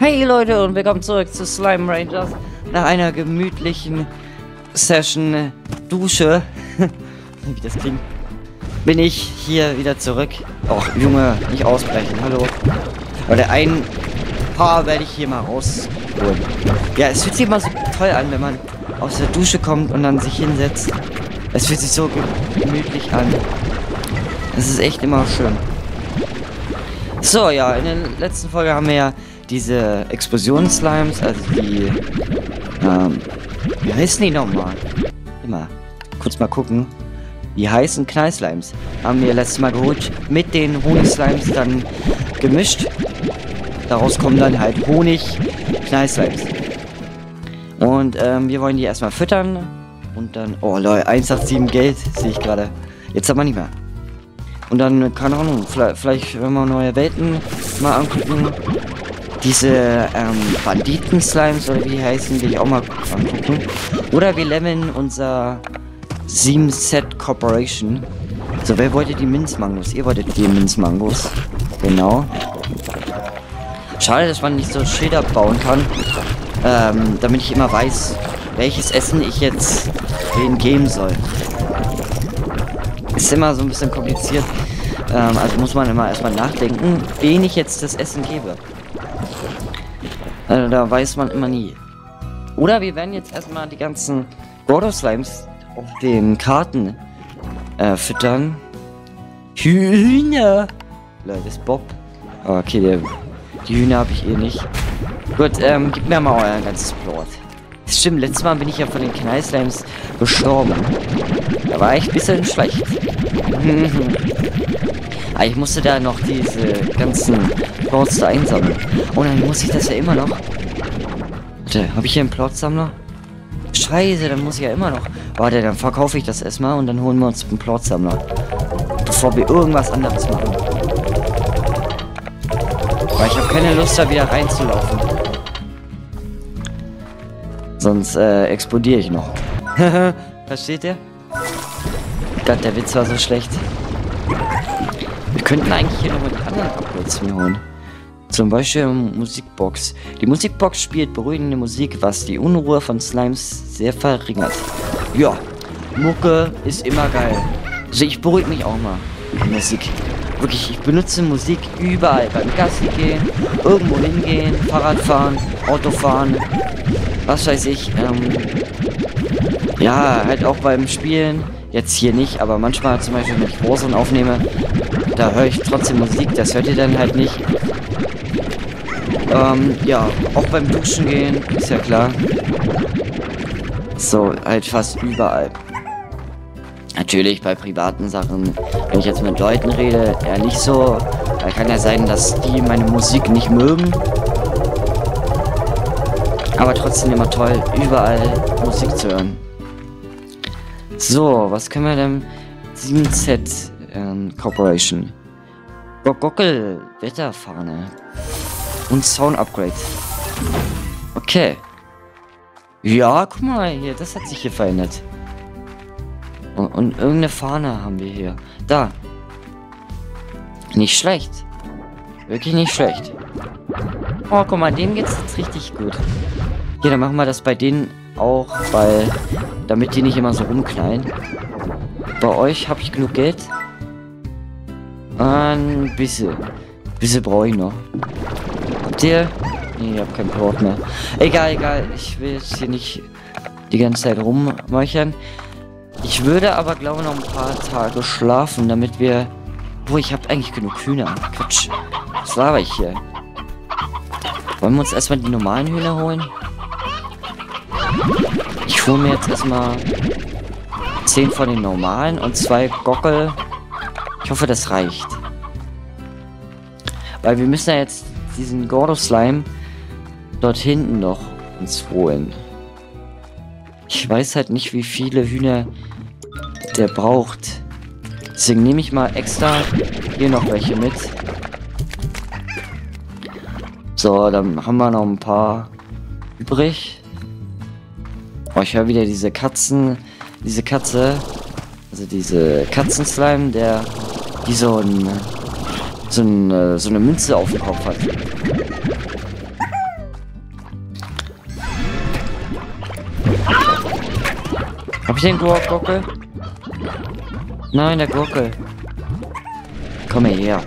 Hey Leute und willkommen zurück zu Slime Rangers. Nach einer gemütlichen Session Dusche, wie das klingt, bin ich hier wieder zurück. Och, Junge, nicht ausbrechen, hallo. Oder ein Paar werde ich hier mal rausholen. Ja, es fühlt sich immer so toll an, wenn man aus der Dusche kommt und dann sich hinsetzt. Es fühlt sich so gemütlich an. Es ist echt immer schön. So, ja, in der letzten Folge haben wir ja diese Explosions-Slimes, also die, wie heißen die nochmal? Immer, kurz mal gucken. Die heißen Knall-Slimes haben wir letztes Mal geholt, mit den Honig-Slimes dann gemischt. Daraus kommen dann halt Honig-Knall-Slimes. Und wir wollen die erstmal füttern und dann, oh Leute, 187 Geld sehe ich gerade. Jetzt aber nicht mehr. Und dann, keine Ahnung, vielleicht wenn wir neue Welten mal angucken. Diese Banditen-Slimes oder wie die heißen, will ich auch mal angucken. Oder wir leveln unser 7-Set Corporation. So, wer wollte die Minzmangos? Ihr wolltet die Minzmangos. Genau. Schade, dass man nicht so Schilder bauen kann. Damit ich immer weiß, welches Essen ich jetzt wen geben soll. Ist immer so ein bisschen kompliziert. Also muss man immer erstmal nachdenken, wen ich jetzt das Essen gebe. Da weiß man immer nie. Oder wir werden jetzt erstmal die ganzen Gordo-Slimes auf den Karten füttern. Hühner! Leute, das ist Bob. Okay, die Hühner habe ich eh nicht. Gut, gib mir mal euer ganzes Plot. Stimmt, letztes Mal bin ich ja von den Knall-Slimes gestorben. Da war ich ein bisschen schlecht. Aber ich musste da noch diese ganzen Plots da einsammeln. Und dann muss ich das ja immer noch. Warte, habe ich hier einen Plotsammler? Scheiße, dann muss ich ja immer noch. Warte, dann verkaufe ich das erstmal und dann holen wir uns einen Plotsammler. Bevor wir irgendwas anderes machen. Weil ich habe keine Lust, da wieder reinzulaufen. Sonst explodiere ich noch. Versteht ihr? Gott, der Witz war so schlecht. Wir könnten eigentlich hier nochmal die anderen Upgrades mir holen. Zum Beispiel Musikbox. Die Musikbox spielt beruhigende Musik, was die Unruhe von Slimes sehr verringert. Ja, Mucke ist immer geil. Also ich beruhige mich auch mal mit Musik. Wirklich, ich benutze Musik überall. Beim Gassi gehen, irgendwo hingehen, Fahrrad fahren, Auto fahren, was weiß ich. Ja, halt auch beim Spielen. Jetzt hier nicht, aber manchmal zum Beispiel, wenn ich Warzone aufnehme, da höre ich trotzdem Musik, das hört ihr dann halt nicht. Ja, auch beim Duschen gehen, ist ja klar. So, halt fast überall. Natürlich bei privaten Sachen, wenn ich jetzt mit Leuten rede, eher nicht so. Da kann ja sein, dass die meine Musik nicht mögen. Aber trotzdem immer toll, überall Musik zu hören. So, was können wir denn? 7Z Corporation. Gockel, Wetterfahne. Und Sound Upgrade. Okay. Ja, guck mal hier, das hat sich hier verändert. Und irgendeine Fahne haben wir hier. Da. Nicht schlecht. Wirklich nicht schlecht. Oh, guck mal, denen geht's jetzt richtig gut. Hier, dann machen wir das bei denen auch, weil damit die nicht immer so rumknallen. Bei euch habe ich genug Geld. Ein bisschen. Bisschen brauche ich noch. Habt ihr? Nee, ich habe kein Plot mehr. Egal. Ich will jetzt hier nicht die ganze Zeit rummöchern. Ich würde aber, glaube ich, noch ein paar Tage schlafen, damit wir... Oh, ich habe eigentlich genug Hühner. Quatsch. Was laber ich hier? Wollen wir uns erstmal die normalen Hühner holen? Ich hole mir jetzt erstmal 10 von den normalen und 2 Gockel. Ich hoffe, das reicht. Weil wir müssen ja jetzt diesen Gordo-Slime dort hinten noch uns holen. Ich weiß halt nicht, wie viele Hühner der braucht. Deswegen nehme ich mal extra hier noch welche mit. So, dann haben wir noch ein paar übrig. Oh, ich höre wieder diese Katze, also diese Katzenslime, die so eine Münze auf dem Kopf hat. Hab ich den Gurkel? Nein, der Gurkel. Komm her.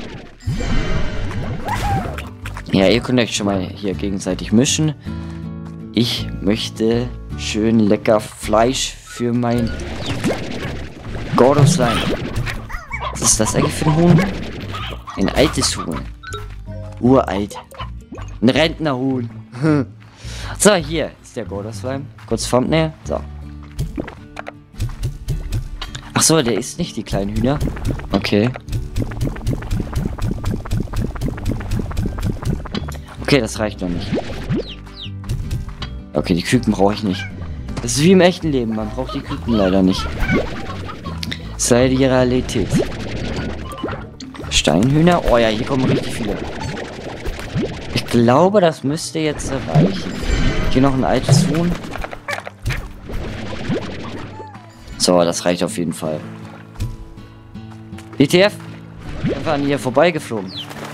Ja, ihr könnt euch schon mal hier gegenseitig mischen. Ich möchte schön lecker Fleisch für mein Gordo-Slime. Was ist das eigentlich für ein Huhn? Ein altes Huhn. Uralt. Ein Rentnerhuhn. So, hier ist der Gordo-Slime. Kurz Thumbnail. So. Ach so, der isst nicht die kleinen Hühner. Okay. Okay, das reicht noch nicht. Okay, die Küken brauche ich nicht. Das ist wie im echten Leben. Man braucht die Küken leider nicht. Sei die Realität. Steinhühner? Oh ja, hier kommen richtig viele. Ich glaube, das müsste jetzt reichen. Hier noch ein altes Huhn. So, das reicht auf jeden Fall. ETF? Wir waren hier vorbeigeflogen.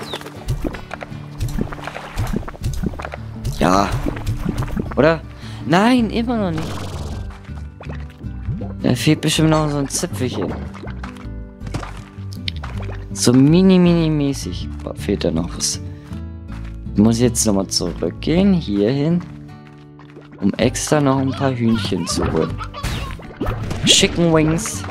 Ja. Oder? Nein, immer noch nicht. Da fehlt bestimmt noch so ein Zipfelchen. So mini-mäßig fehlt da noch was. Ich muss jetzt nochmal zurückgehen, hier hin, um extra noch ein paar Hühnchen zu holen. Chicken Wings.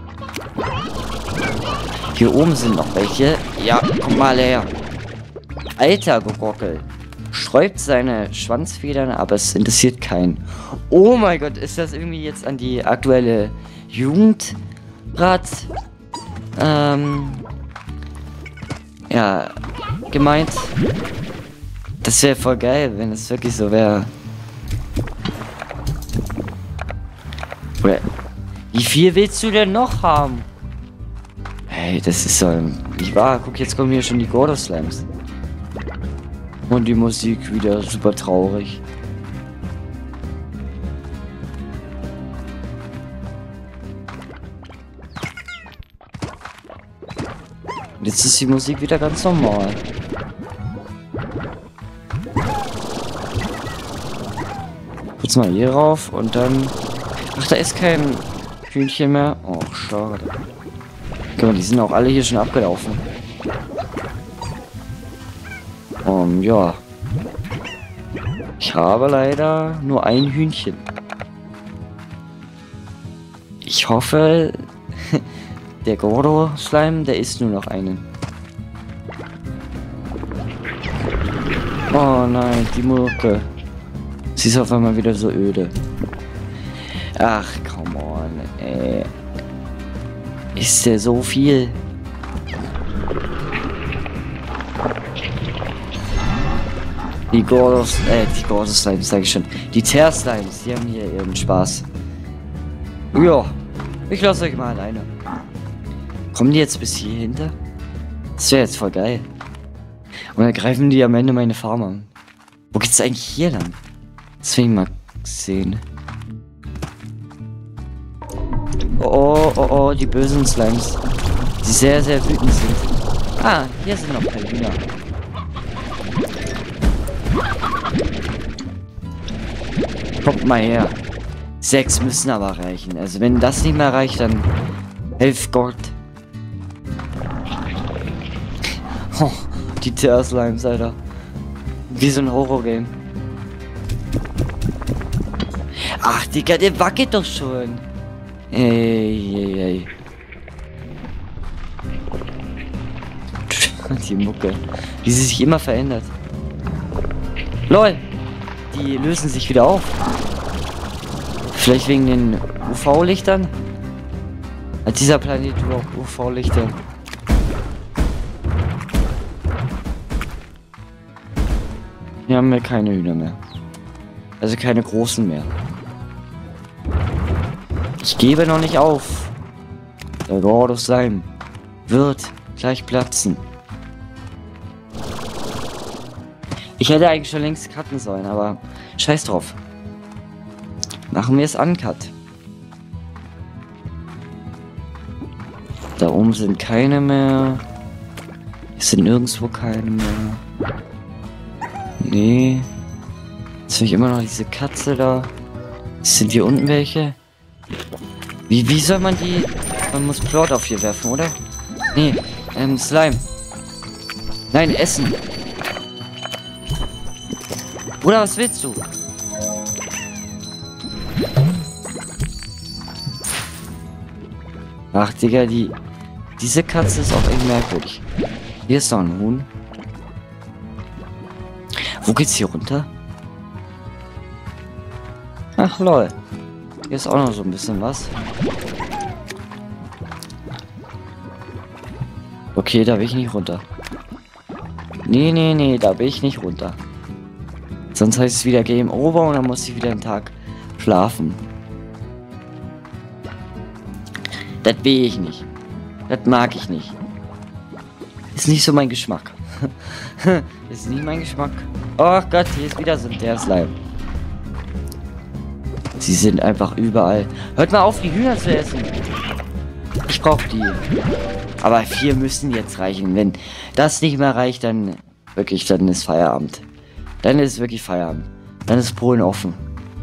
Hier oben sind noch welche. Ja, komm mal her. Alter Gurkel. Sträubt seine Schwanzfedern, aber es interessiert keinen. Oh mein Gott, ist das irgendwie jetzt an die aktuelle Jugendrat ja, gemeint? Das wäre voll geil, wenn es wirklich so wäre. Oder wie viel willst du denn noch haben? Hey, das ist so nicht wahr. Guck, jetzt kommen hier schon die Gordo-Slimes. Und die Musik wieder super traurig. Und jetzt ist die Musik wieder ganz normal. Kurz mal hier rauf und dann... Ach, da ist kein Hühnchen mehr. Oh, schade. Guck mal, die sind auch alle hier schon abgelaufen. Ja. Ich habe leider nur ein Hühnchen. Ich hoffe, der Gordo-Slime, der isst nur noch einen. Oh nein, die Mucke. Sie ist auf einmal wieder so öde. Ach, come on, ey. Ist der so viel? Die Gordo-Slimes, sag ich schon. Die Tear-Slimes, die haben hier ihren Spaß. Ja, ich lasse euch mal alleine. Kommen die jetzt bis hier hinter? Das wäre jetzt voll geil. Und dann greifen die am Ende meine Farm an. Wo geht's eigentlich hier lang? Das will ich mal sehen. Oh, die bösen Slimes. Die sehr, sehr wütend sind. Ah, hier sind noch ein paar Hühner. Kommt mal her. 6 müssen aber reichen. Also wenn das nicht mehr reicht, dann helf Gott. Oh, die Tear-Slimes, Alter. Wie so ein Horror-Game. Ach, Digga, der wackelt doch schon. Ey. Die Mucke. Die sich immer verändert. LOL. Die lösen sich wieder auf. Vielleicht wegen den UV-Lichtern? Hat dieser Planet überhaupt UV-Lichter? Hier haben wir keine Hühner mehr. Also keine großen mehr. Ich gebe noch nicht auf. Der Gordo-Slime wird gleich platzen. Ich hätte eigentlich schon längst cutten sollen, aber scheiß drauf. Machen wir es uncut. Da oben sind keine mehr. Es sind nirgendwo keine mehr. Nee. Jetzt habe ich immer noch diese Katze da. Sind hier unten welche? Wie soll man die... Man muss Plot auf hier werfen, oder? Nee, Slime. Nein, essen. Bruder, was willst du? Ach, Digga, diese Katze ist auch irgendwie merkwürdig. Hier ist doch ein Huhn. Wo geht's hier runter? Ach, lol. Hier ist auch noch so ein bisschen was. Okay, da will ich nicht runter. Nee, da will ich nicht runter. Sonst heißt es wieder Game Over und dann muss ich wieder einen Tag schlafen. Das will ich nicht. Das mag ich nicht. Ist nicht so mein Geschmack. Ist nicht mein Geschmack. Oh Gott, hier ist wieder so der Slime. Sie sind einfach überall. Hört mal auf, die Hühner zu essen. Ich brauche die. Aber 4 müssen jetzt reichen. Wenn das nicht mehr reicht, dann wirklich, dann ist Feierabend. Dann ist wirklich Feierabend. Dann ist Polen offen.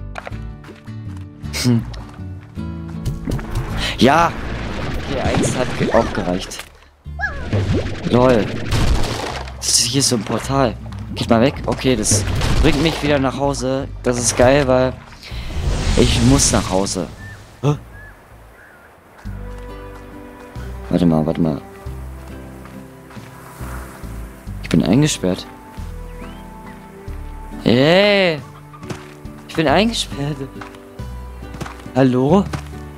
Ja. Okay, 1 hat auch gereicht. Lol. Hier ist so ein Portal. Geht mal weg. Okay, das bringt mich wieder nach Hause. Das ist geil, weil ich muss nach Hause. Huh? Warte mal. Ich bin eingesperrt. Hey! Ich bin eingesperrt. Hallo?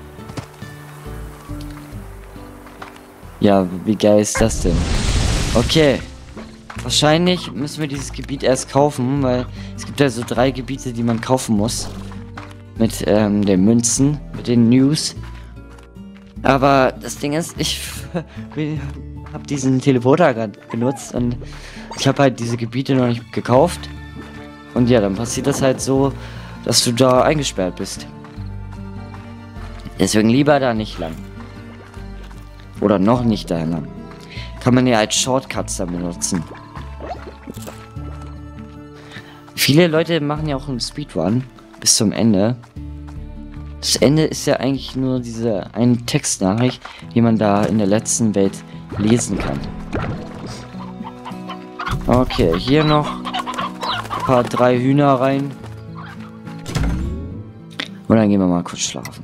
Ja, wie geil ist das denn? Okay. Wahrscheinlich müssen wir dieses Gebiet erst kaufen, weil es gibt ja so 3 Gebiete, die man kaufen muss. Mit den Münzen, mit den News. Aber das Ding ist, ich habe diesen Teleporter gerade benutzt und ich habe halt diese Gebiete noch nicht gekauft. Und ja, dann passiert das halt so, dass du da eingesperrt bist. Deswegen lieber da nicht lang. Oder noch nicht da lang. Kann man ja als Shortcuts dann benutzen. Viele Leute machen ja auch einen Speedrun bis zum Ende. Das Ende ist ja eigentlich nur diese eine Textnachricht, die man da in der letzten Welt lesen kann. Okay, hier noch ein paar 3 Hühner rein. Und dann gehen wir mal kurz schlafen.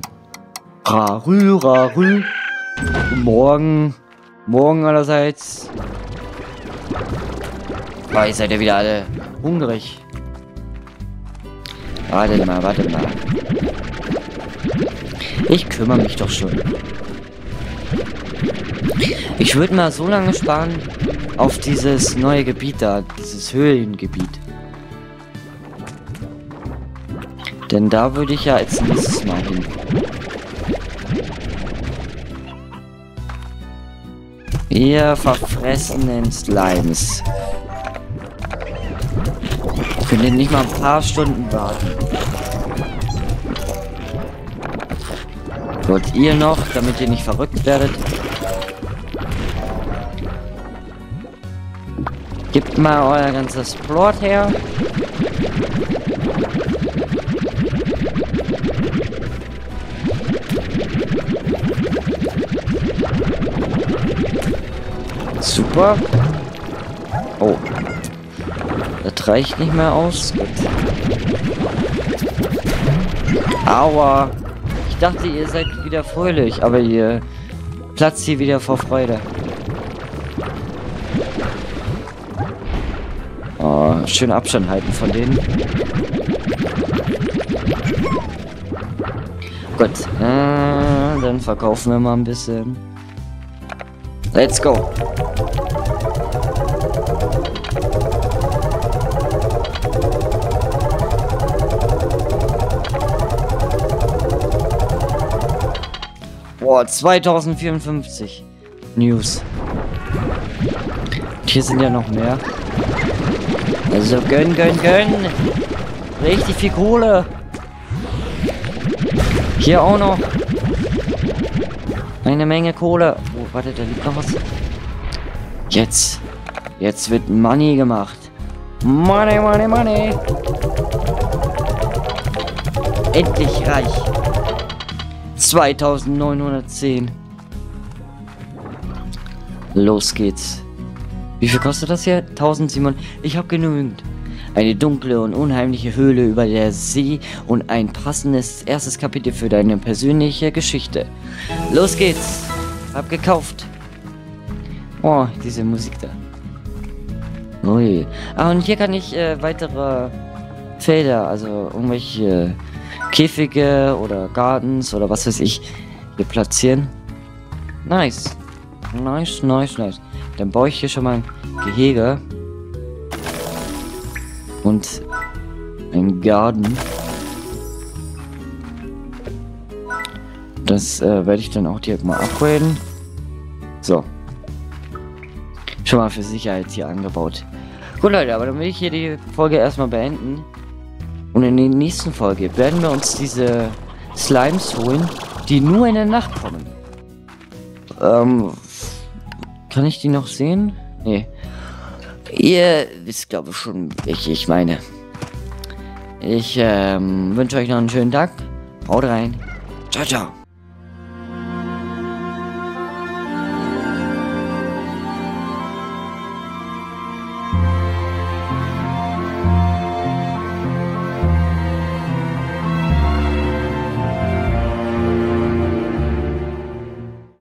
Rarü. Morgen allerseits. Oh, ihr seid ja wieder alle hungrig. Warte mal. Ich kümmere mich doch schon. Ich würde mal so lange sparen auf dieses neue Gebiet da, dieses Höhlengebiet. Denn da würde ich ja als nächstes mal hin. Ihr verfressenen Slimes. Könnt ihr nicht mal ein paar Stunden warten? Wollt ihr noch, damit ihr nicht verrückt werdet? Gebt mal euer ganzes Plot her. Super. Oh. Das reicht nicht mehr aus. Gut. Aua. Ich dachte, ihr seid wieder fröhlich, aber ihr platzt hier wieder vor Freude. Oh, schön Abstand halten von denen. Gut. Dann verkaufen wir mal ein bisschen. Let's go. Boah, 2054 News. Und hier sind ja noch mehr. Also gönn. Richtig viel Kohle. Hier auch noch. Eine Menge Kohle. Oh, warte, da liegt noch was. Jetzt wird Money gemacht. Money. Endlich reich. 2910. Los geht's. Wie viel kostet das hier? 1700. Ich habe genügend. Eine dunkle und unheimliche Höhle über der See und ein passendes erstes Kapitel für deine persönliche Geschichte. Los geht's. Hab gekauft. Oh, diese Musik da. Ui. Ah, und hier kann ich weitere Felder, also irgendwelche Käfige oder Gardens oder was weiß ich, hier platzieren. Nice. Nice, nice, nice. Dann baue ich hier schon mal ein Gehege. Und ein Garten. Das werde ich dann auch direkt mal upgraden. So. Schon mal für Sicherheit hier angebaut. Gut, Leute, aber dann will ich hier die Folge erstmal beenden. Und in der nächsten Folge werden wir uns diese Slimes holen, die nur in der Nacht kommen. Kann ich die noch sehen? Nee. Ihr wisst, glaube ich, schon, welche ich meine. Ich wünsche euch noch einen schönen Tag. Haut rein. Ciao, ciao.